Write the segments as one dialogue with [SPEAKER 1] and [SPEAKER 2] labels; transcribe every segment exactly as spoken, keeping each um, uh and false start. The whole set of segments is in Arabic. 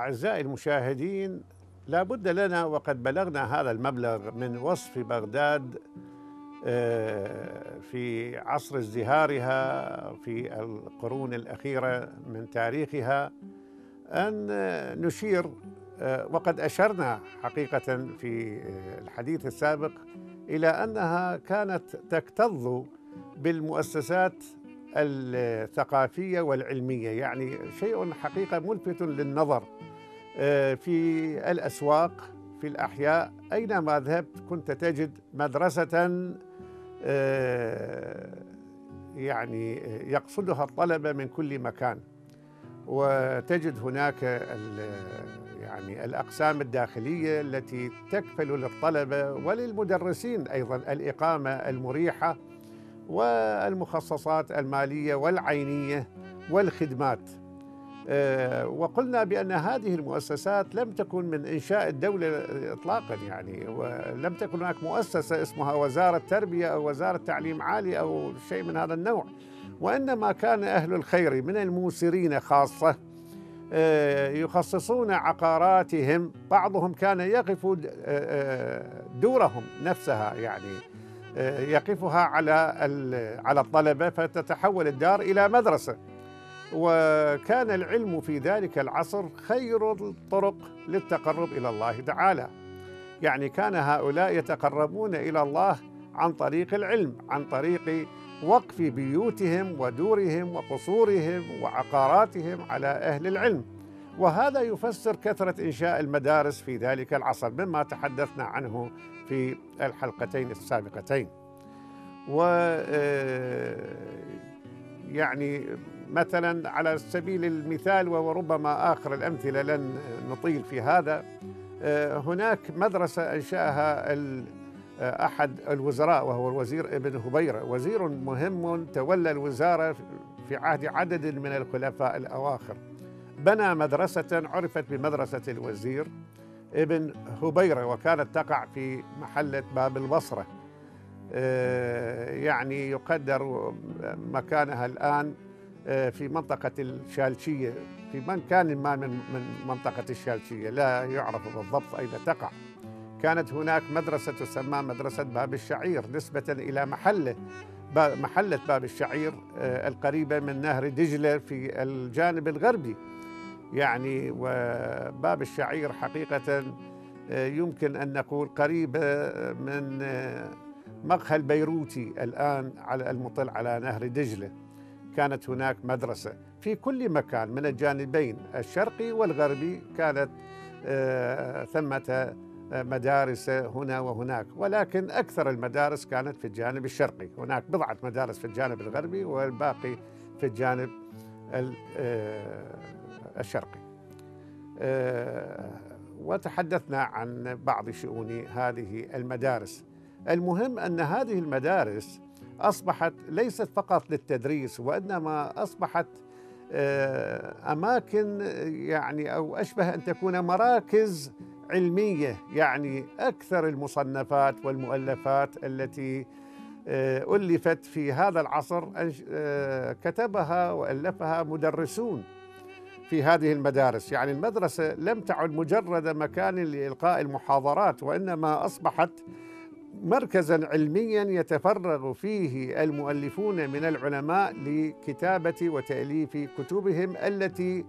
[SPEAKER 1] أعزائي المشاهدين، لا بد لنا وقد بلغنا هذا المبلغ من وصف بغداد آه، في عصر ازدهارها في القرون الأخيرة من تاريخها أن نشير، آه، وقد أشرنا حقيقة في الحديث السابق إلى أنها كانت تكتظ بالمؤسسات الثقافية والعلمية، يعني شيء حقيقة ملفت للنظر. آه، في الأسواق، في الأحياء، أينما ذهبت كنت تجد مدرسة آه، يعني يقصدها الطلبة من كل مكان، وتجد هناك يعني الأقسام الداخلية التي تكفل للطلبة وللمدرسين أيضا الإقامة المريحة والمخصصات المالية والعينية والخدمات. آه، وقلنا بأن هذه المؤسسات لم تكن من إنشاء الدولة إطلاقا، يعني ولم تكن هناك مؤسسة اسمها وزارة تربية أو وزارة تعليم عالي أو شيء من هذا النوع، وإنما كان أهل الخير من الموسرين خاصة آه، يخصصون عقاراتهم. بعضهم كان يقف دورهم نفسها، يعني يقفها على على الطلبة فتتحول الدار إلى مدرسة. وكان العلم في ذلك العصر خير الطرق للتقرب إلى الله تعالى، يعني كان هؤلاء يتقربون إلى الله عن طريق العلم، عن طريق وقف بيوتهم ودورهم وقصورهم وعقاراتهم على أهل العلم. وهذا يفسر كثرة إنشاء المدارس في ذلك العصر مما تحدثنا عنه في الحلقتين السابقتين. و يعني مثلا على سبيل المثال، وربما آخر الأمثلة لن نطيل في هذا، هناك مدرسة أنشأها أحد الوزراء وهو الوزير ابن هبيرة، وزير مهم تولى الوزارة في عهد عدد من الخلفاء الأواخر. بنى مدرسة عرفت بمدرسة الوزير ابن هبيرة، وكانت تقع في محلة باب البصرة، يعني يقدر مكانها الآن في منطقة الشالشية، في مكان ما من من منطقة الشالشية، لا يعرف بالضبط أين تقع. كانت هناك مدرسة تسمى مدرسة باب الشعير نسبة إلى محلة محلة باب الشعير القريبة من نهر دجلة في الجانب الغربي، يعني وباب الشعير حقيقة يمكن أن نقول قريبة من مقهى البيروتي الآن على المطل على نهر دجلة. كانت هناك مدرسة في كل مكان من الجانبين الشرقي والغربي، كانت ثمة مدارس هنا وهناك، ولكن أكثر المدارس كانت في الجانب الشرقي. هناك بضعة مدارس في الجانب الغربي والباقي في الجانب الشرقي. وتحدثنا عن بعض شؤون هذه المدارس. المهم أن هذه المدارس أصبحت ليست فقط للتدريس، وإنما أصبحت أماكن، يعني أو أشبه أن تكون مراكز علمية، يعني أكثر المصنفات والمؤلفات التي ألفت في هذا العصر كتبها وألفها مدرسون في هذه المدارس. يعني المدرسة لم تعد مجرد مكان لإلقاء المحاضرات، وإنما أصبحت مركزاً علمياً يتفرغ فيه المؤلفون من العلماء لكتابة وتأليف كتبهم التي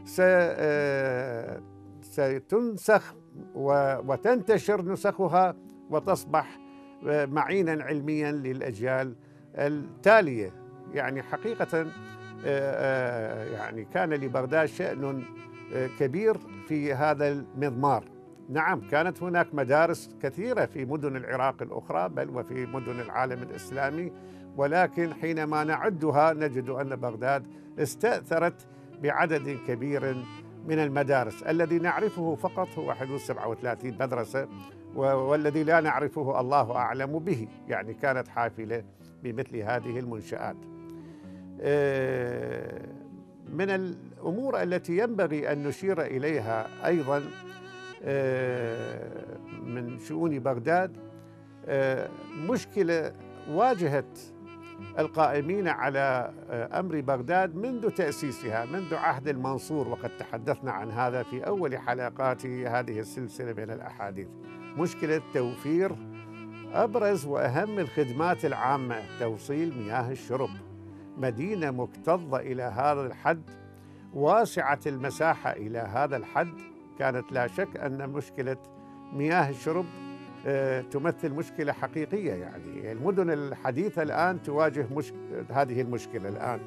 [SPEAKER 1] ستنسخ وتنتشر نسخها وتصبح معيناً علمياً للأجيال التالية. يعني حقيقة يعني كان لبغداد شأن كبير في هذا المضمار. نعم، كانت هناك مدارس كثيرة في مدن العراق الأخرى، بل وفي مدن العالم الإسلامي، ولكن حينما نعدها نجد أن بغداد استأثرت بعدد كبير من المدارس. الذي نعرفه فقط هو حدود سبعة وثلاثين مدرسة، والذي لا نعرفه الله أعلم به، يعني كانت حافلة بمثل هذه المنشآت. من الأمور التي ينبغي أن نشير إليها أيضاً من شؤون بغداد مشكلة واجهت القائمين على أمر بغداد منذ تأسيسها، منذ عهد المنصور، وقد تحدثنا عن هذا في أول حلقات هذه السلسلة من الأحاديث. مشكلة توفير أبرز وأهم الخدمات العامة، توصيل مياه الشرب. مدينة مكتظة إلى هذا الحد، واسعة المساحة إلى هذا الحد، كانت لا شك أن مشكلة مياه الشرب تمثل مشكلة حقيقية. يعني المدن الحديثة الآن تواجه مش... هذه المشكلة الآن،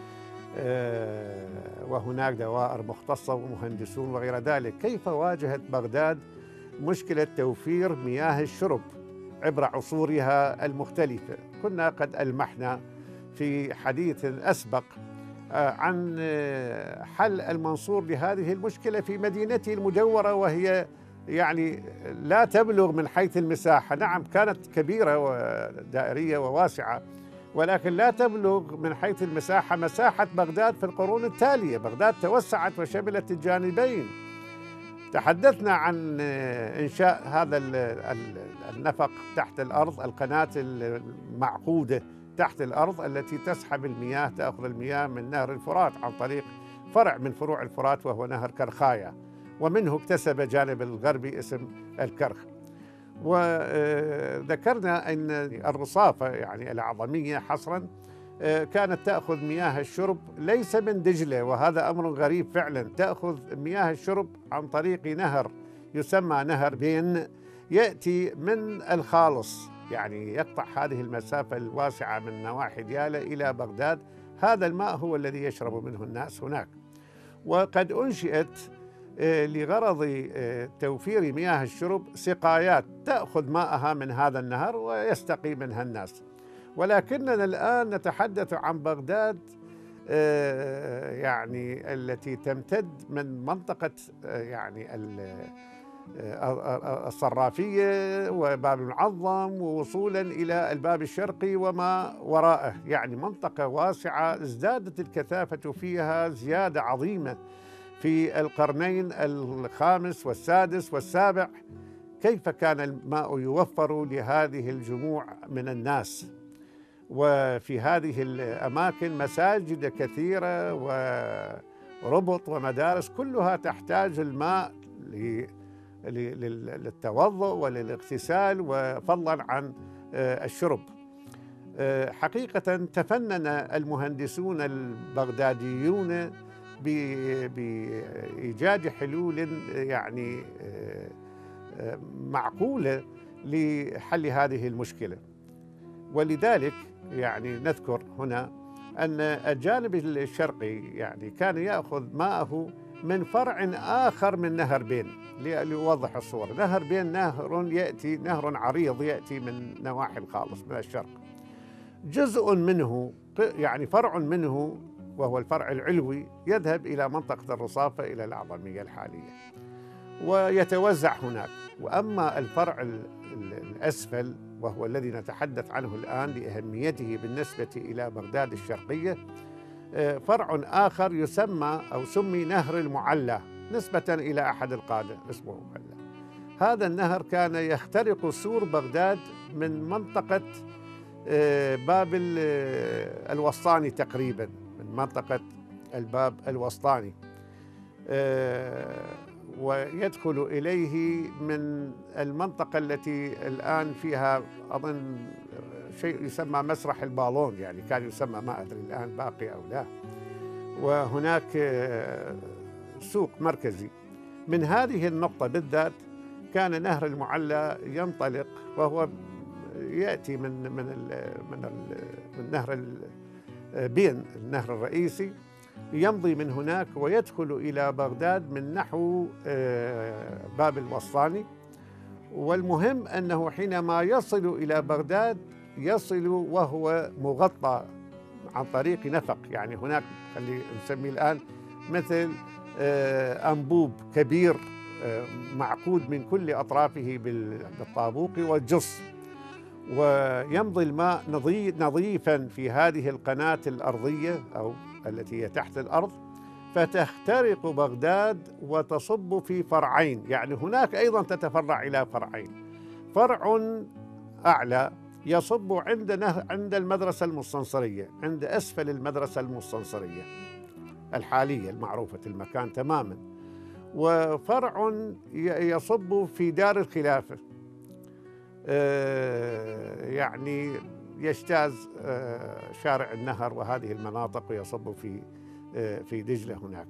[SPEAKER 1] وهناك دوائر مختصة ومهندسون وغير ذلك. كيف واجهت بغداد مشكلة توفير مياه الشرب عبر عصورها المختلفة؟ كنا قد ألمحنا في حديث أسبق عن حل المنصور لهذه المشكلة في مدينته المجورة، وهي يعني لا تبلغ من حيث المساحة، نعم كانت كبيرة ودائرية وواسعة، ولكن لا تبلغ من حيث المساحة مساحة بغداد في القرون التالية. بغداد توسعت وشملت الجانبين. تحدثنا عن إنشاء هذا النفق تحت الأرض، القناة المعقودة تحت الأرض التي تسحب المياه، تأخذ المياه من نهر الفرات عن طريق فرع من فروع الفرات وهو نهر كرخايا، ومنه اكتسب جانب الغربي اسم الكرخ. وذكرنا أن الرصافة يعني الأعظمية حصرا كانت تأخذ مياه الشرب ليس من دجلة، وهذا أمر غريب فعلا، تأخذ مياه الشرب عن طريق نهر يسمى نهر بين، يأتي من الخالص، يعني يقطع هذه المسافة الواسعة من نواحي ديالى إلى بغداد. هذا الماء هو الذي يشرب منه الناس هناك. وقد أنشئت لغرض توفير مياه الشرب سقايات تأخذ ماءها من هذا النهر ويستقي منها الناس. ولكننا الآن نتحدث عن بغداد يعني التي تمتد من منطقة يعني الصرافية وباب المعظم ووصولا إلى الباب الشرقي وما وراءه، يعني منطقة واسعة ازدادت الكثافة فيها زيادة عظيمة في القرنين الخامس والسادس والسابع. كيف كان الماء يوفر لهذه الجموع من الناس؟ وفي هذه الأماكن مساجد كثيرة وربط ومدارس كلها تحتاج الماء للتوضؤ وللاغتسال وفضلا عن الشرب. حقيقة تفنن المهندسون البغداديون بإيجاد حلول يعني معقولة لحل هذه المشكلة. ولذلك يعني نذكر هنا أن الجانب الشرقي يعني كان يأخذ ماءه من فرع آخر من نهر بين. ليوضح الصورة، نهر بين نهر يأتي، نهر عريض يأتي من نواحي الخالص من الشرق. جزء منه يعني فرع منه وهو الفرع العلوي يذهب إلى منطقة الرصافة إلى الأعظمية الحالية ويتوزع هناك. وأما الفرع الأسفل وهو الذي نتحدث عنه الآن لأهميته بالنسبة إلى بغداد الشرقية، فرع آخر يسمى أو سمي نهر المعلى نسبة إلى أحد القادة اسمه المعلى. هذا النهر كان يخترق سور بغداد من منطقة باب الوسطاني تقريبا، من منطقة الباب الوسطاني، ويدخل إليه من المنطقة التي الآن فيها أظن شيء يسمى مسرح البالون، يعني كان يسمى، ما أدري الآن باقي أو لا. وهناك سوق مركزي. من هذه النقطة بالذات كان نهر المعلى ينطلق، وهو يأتي من من ال من ال من نهر بين النهر الرئيسي، يمضي من هناك ويدخل إلى بغداد من نحو باب الوسطاني. والمهم أنه حينما يصل إلى بغداد يصل وهو مغطى عن طريق نفق، يعني هناك خلي نسميه الآن مثل أنبوب كبير معقود من كل أطرافه بالطابوق والجص، ويمضي الماء نظيفا في هذه القناة الأرضية أو التي هي تحت الأرض، فتخترق بغداد وتصب في فرعين. يعني هناك أيضا تتفرع إلى فرعين، فرع أعلى يصب عند نهر عند المدرسة المستنصرية، عند أسفل المدرسة المستنصرية الحالية المعروفة المكان تماما، وفرع يصب في دار الخلافة، يعني يجتاز شارع النهر وهذه المناطق ويصب في في دجلة هناك،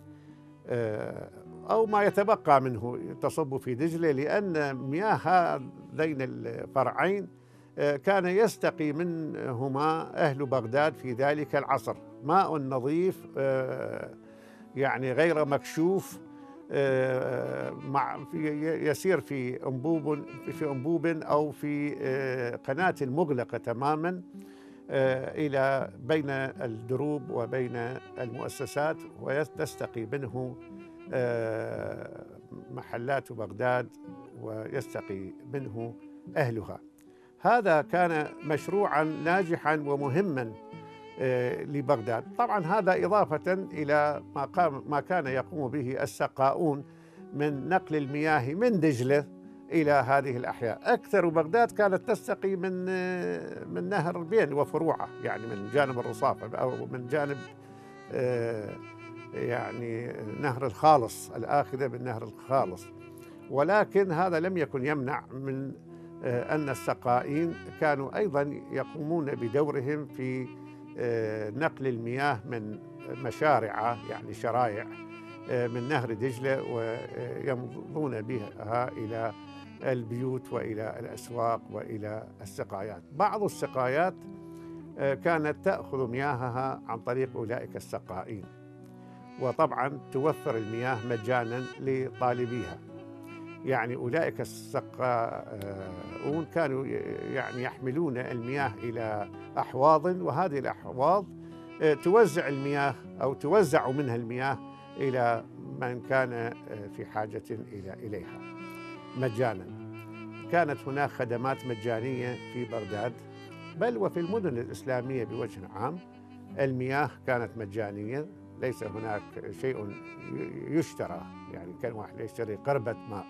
[SPEAKER 1] أو ما يتبقى منه تصب في دجلة، لأن مياه هذين الفرعين كان يستقي منهما أهل بغداد في ذلك العصر، ماء نظيف يعني غير مكشوف، مع يسير في أنبوب في أنبوب أو في قناة مغلقة تماما إلى بين الدروب وبين المؤسسات، ويستقي منه محلات بغداد ويستقي منه أهلها. هذا كان مشروعا ناجحا ومهما لبغداد. طبعا هذا إضافة إلى ما قام ما كان يقوم به السقاؤون من نقل المياه من دجلة إلى هذه الأحياء. أكثر بغداد كانت تستقي من من نهر بين وفروعه، يعني من جانب الرصافة أو من جانب يعني نهر الخالص، الآخذة بالنهر الخالص. ولكن هذا لم يكن يمنع من أن السقائين كانوا أيضا يقومون بدورهم في نقل المياه من مشارع، يعني شرايع من نهر دجلة، ويمضون بها إلى البيوت وإلى الأسواق وإلى السقايات. بعض السقايات كانت تأخذ مياهها عن طريق أولئك السقائين، وطبعا توفر المياه مجانا لطالبيها. يعني أولئك السقاؤون كانوا يعني يحملون المياه إلى أحواض، وهذه الأحواض توزع المياه أو توزع منها المياه إلى من كان في حاجة إلى إليها مجانا. كانت هناك خدمات مجانية في بغداد، بل وفي المدن الإسلامية بوجه عام المياه كانت مجانية، ليس هناك شيء يشترى، يعني كان واحد يشتري قربة ماء.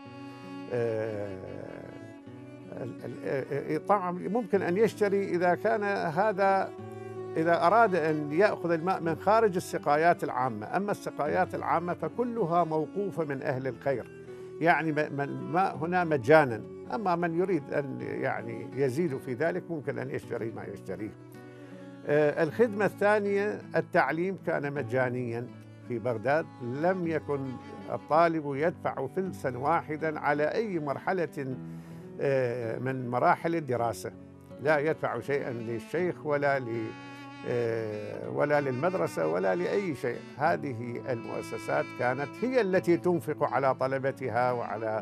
[SPEAKER 1] طبعا ممكن أن يشتري إذا كان هذا إذا أراد أن يأخذ الماء من خارج السقايات العامة، أما السقايات العامة فكلها موقوفة من أهل الخير، يعني الماء هنا مجانا. أما من يريد أن يعني يزيد في ذلك ممكن أن يشتري ما يشتريه. الخدمة الثانية التعليم كان مجانيا في بغداد، لم يكن الطالب يدفع فلسا واحدا على أي مرحلة من مراحل الدراسة، لا يدفع شيئا للشيخ ولا ل ولا للمدرسة ولا لأي شيء. هذه المؤسسات كانت هي التي تنفق على طلبتها وعلى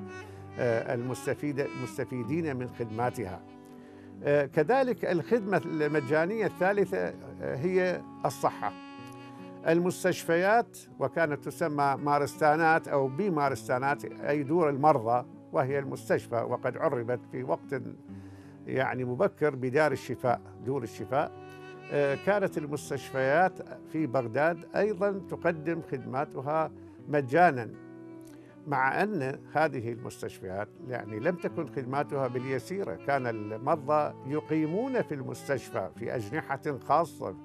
[SPEAKER 1] المستفيدين من خدماتها. كذلك الخدمة المجانية الثالثة هي الصحة. المستشفيات، وكانت تسمى مارستانات أو بمارستانات، أي دور المرضى، وهي المستشفى، وقد عربت في وقت يعني مبكر بدار الشفاء، دور الشفاء. كانت المستشفيات في بغداد أيضا تقدم خدماتها مجانا، مع أن هذه المستشفيات يعني لم تكن خدماتها باليسيرة. كان المرضى يقيمون في المستشفى في أجنحة خاصة،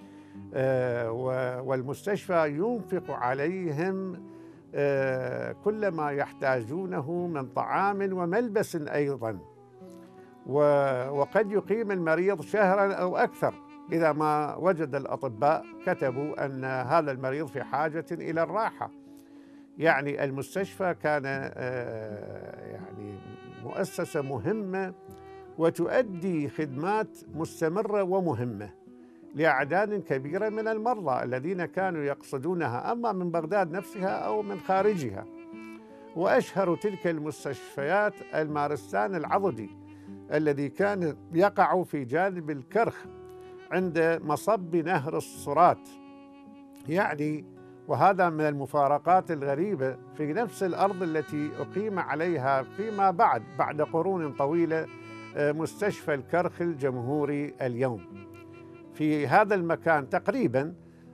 [SPEAKER 1] والمستشفى ينفق عليهم كل ما يحتاجونه من طعام وملبس أيضا، وقد يقيم المريض شهرا أو أكثر إذا ما وجد الأطباء كتبوا أن هذا المريض في حاجة إلى الراحة. يعني المستشفى كان يعني مؤسسة مهمة وتؤدي خدمات مستمرة ومهمة لأعداد كبيرة من المرضى الذين كانوا يقصدونها، أما من بغداد نفسها أو من خارجها. وأشهر تلك المستشفيات المارستان العضدي الذي كان يقع في جانب الكرخ عند مصب نهر الصرات، يعني وهذا من المفارقات الغريبة في نفس الأرض التي أقيم عليها فيما بعد بعد قرون طويلة مستشفى الكرخ الجمهوري اليوم. في هذا المكان تقريبا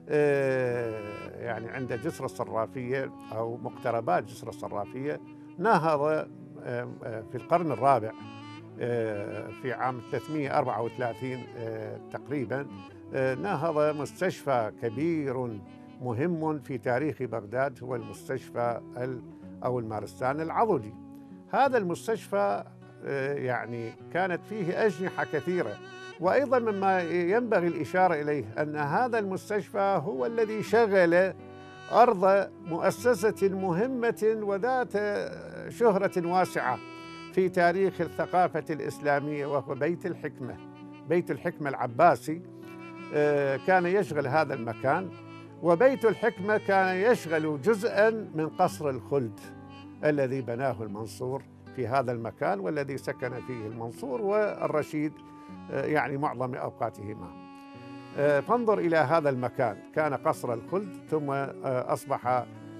[SPEAKER 1] يعني عند جسر الصرافية أو مقتربات جسر الصرافية، نهض في القرن الرابع في عام ثلاثمئة وأربعة وثلاثين تقريبا نهض مستشفى كبير مهم في تاريخ بغداد، هو المستشفى أو المارستان العضدي. هذا المستشفى يعني كانت فيه أجنحة كثيرة، وأيضا مما ينبغي الإشارة إليه أن هذا المستشفى هو الذي شغل أرض مؤسسة مهمة وذات شهرة واسعة في تاريخ الثقافة الإسلامية، وهو بيت الحكمة. بيت الحكمة العباسي كان يشغل هذا المكان، وبيت الحكمة كان يشغل جزءاً من قصر الخلد الذي بناه المنصور في هذا المكان، والذي سكن فيه المنصور والرشيد يعني معظم أوقاتهما. فانظر إلى هذا المكان، كان قصر الخلد، ثم أصبح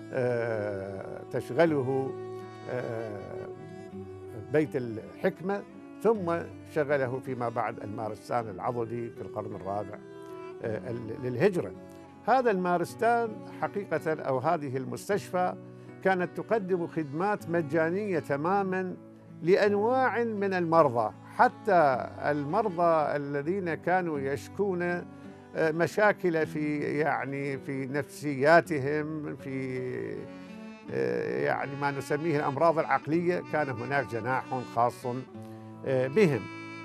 [SPEAKER 1] تشغله بيت الحكمة، ثم شغله فيما بعد المارستان العضدي في القرن الرابع للهجرة. هذا المارستان حقيقة أو هذه المستشفى كانت تقدم خدمات مجانية تماما لأنواع من المرضى، حتى المرضى الذين كانوا يشكون مشاكل في يعني في نفسياتهم، في يعني ما نسميه الأمراض العقلية، كان هناك جناح خاص بهم.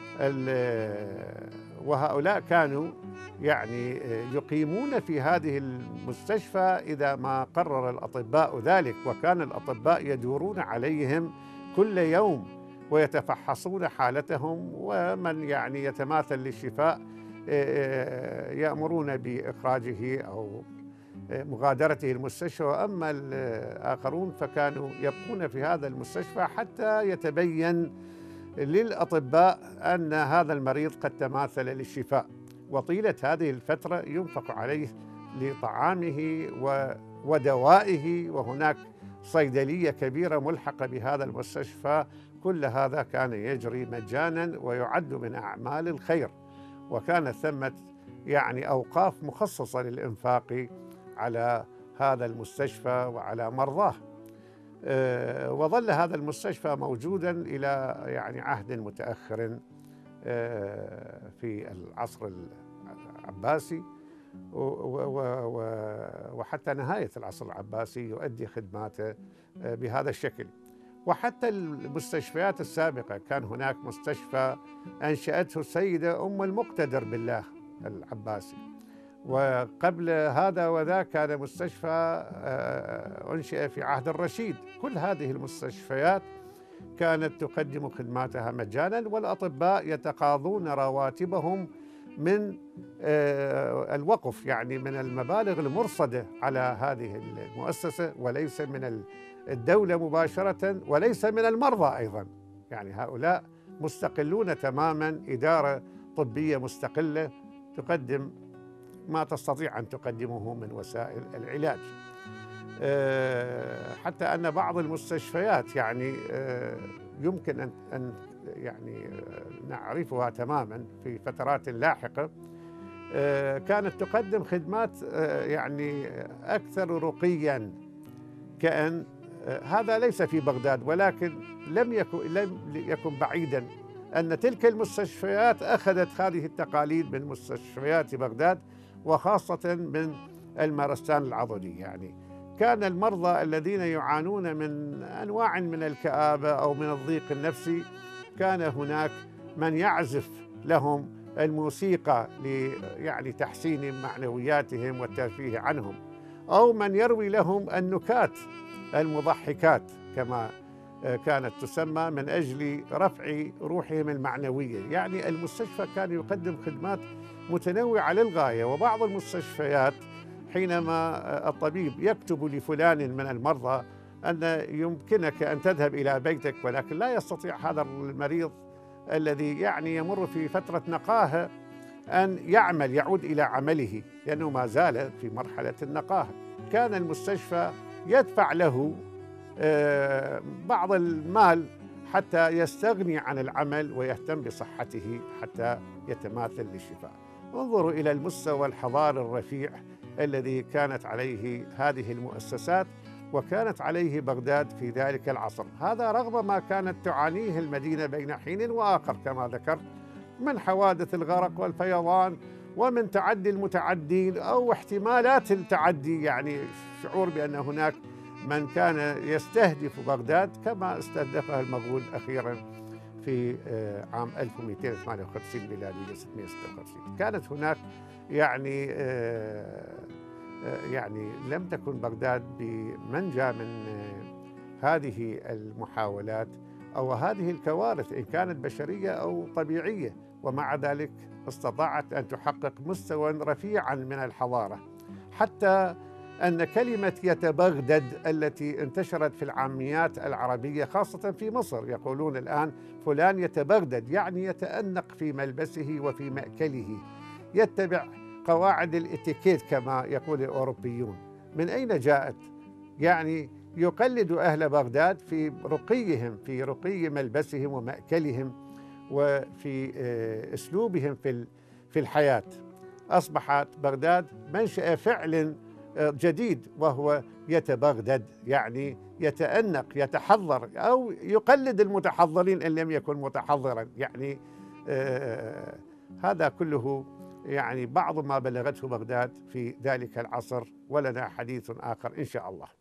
[SPEAKER 1] وهؤلاء كانوا يعني يقيمون في هذه المستشفى إذا ما قرر الأطباء ذلك، وكان الأطباء يدورون عليهم كل يوم ويتفحصون حالتهم، ومن يعني يتماثل للشفاء يأمرون بإخراجه أو مغادرته المستشفى، وأما الآخرون فكانوا يبقون في هذا المستشفى حتى يتبين للأطباء أن هذا المريض قد تماثل للشفاء. وطيلة هذه الفترة ينفق عليه لطعامه ودوائه، وهناك صيدلية كبيرة ملحقة بهذا المستشفى. كل هذا كان يجري مجانا ويعد من أعمال الخير، وكانت ثمة يعني أوقاف مخصصة للإنفاق على هذا المستشفى وعلى مرضاه. أه وظل هذا المستشفى موجودا إلى يعني عهد متأخر أه في العصر العباسي، وحتى نهاية العصر العباسي يؤدي خدماته بهذا الشكل. وحتى المستشفيات السابقة، كان هناك مستشفى أنشأته السيدة أم المقتدر بالله العباسي، وقبل هذا وذاك كان مستشفى أنشئ في عهد الرشيد. كل هذه المستشفيات كانت تقدم خدماتها مجانا، والأطباء يتقاضون رواتبهم من الوقف، يعني من المبالغ المرصدة على هذه المؤسسة، وليس من الدولة مباشرة، وليس من المرضى أيضا. يعني هؤلاء مستقلون تماما، إدارة طبية مستقلة تقدم ما تستطيع أن تقدمه من وسائل العلاج. حتى أن بعض المستشفيات يعني يمكن أن يعني نعرفها تماما في فترات لاحقة، كانت تقدم خدمات يعني أكثر رقيا، كأن هذا ليس في بغداد، ولكن لم يكن لم يكن بعيدا أن تلك المستشفيات أخذت هذه التقاليد من مستشفيات بغداد، وخاصة من المارستان العضدي. يعني كان المرضى الذين يعانون من أنواع من الكآبة أو من الضيق النفسي، كان هناك من يعزف لهم الموسيقى ل يعني تحسين معنوياتهم والترفيه عنهم، أو من يروي لهم النكات المضحكات كما كانت تسمى، من أجل رفع روحهم المعنوية. يعني المستشفى كان يقدم خدمات متنوعة للغاية. وبعض المستشفيات حينما الطبيب يكتب لفلان من المرضى أن يمكنك أن تذهب إلى بيتك، ولكن لا يستطيع هذا المريض الذي يعني يمر في فترة نقاهة أن يعمل يعود إلى عمله، لأنه ما زال في مرحلة النقاهة. كان المستشفى يدفع له بعض المال حتى يستغني عن العمل ويهتم بصحته حتى يتماثل للشفاء. انظروا إلى المستوى الحضاري الرفيع الذي كانت عليه هذه المؤسسات، وكانت عليه بغداد في ذلك العصر. هذا رغم ما كانت تعانيه المدينة بين حين وآخر كما ذكرت من حوادث الغرق والفيضان ومن تعدي المتعدين أو احتمالات التعدي، يعني شعور بأن هناك من كان يستهدف بغداد كما استهدفها المغول أخيراً في عام ألف ومئتين وثمانية وخمسين ميلادية ستمئة وستة وخمسين. كانت هناك يعني يعني لم تكن بغداد بمنجى من هذه المحاولات أو هذه الكوارث إن كانت بشرية أو طبيعية، ومع ذلك استطاعت أن تحقق مستوى رفيعا من الحضارة، حتى أن كلمة يتبغدد التي انتشرت في العاميات العربية خاصة في مصر، يقولون الآن فلان يتبغدد، يعني يتأنق في ملبسه وفي مأكله، يتبع قواعد الاتيكيت كما يقول الأوروبيون. من أين جاءت؟ يعني يقلد أهل بغداد في رقيهم، في رقي ملبسهم ومأكلهم وفي أسلوبهم في في الحياة. أصبحت بغداد منشأ فعل جديد وهو يتبغدد، يعني يتأنق، يتحضر أو يقلد المتحضرين إن لم يكن متحضرا. يعني آه هذا كله يعني بعض ما بلغته بغداد في ذلك العصر، ولنا حديث آخر إن شاء الله.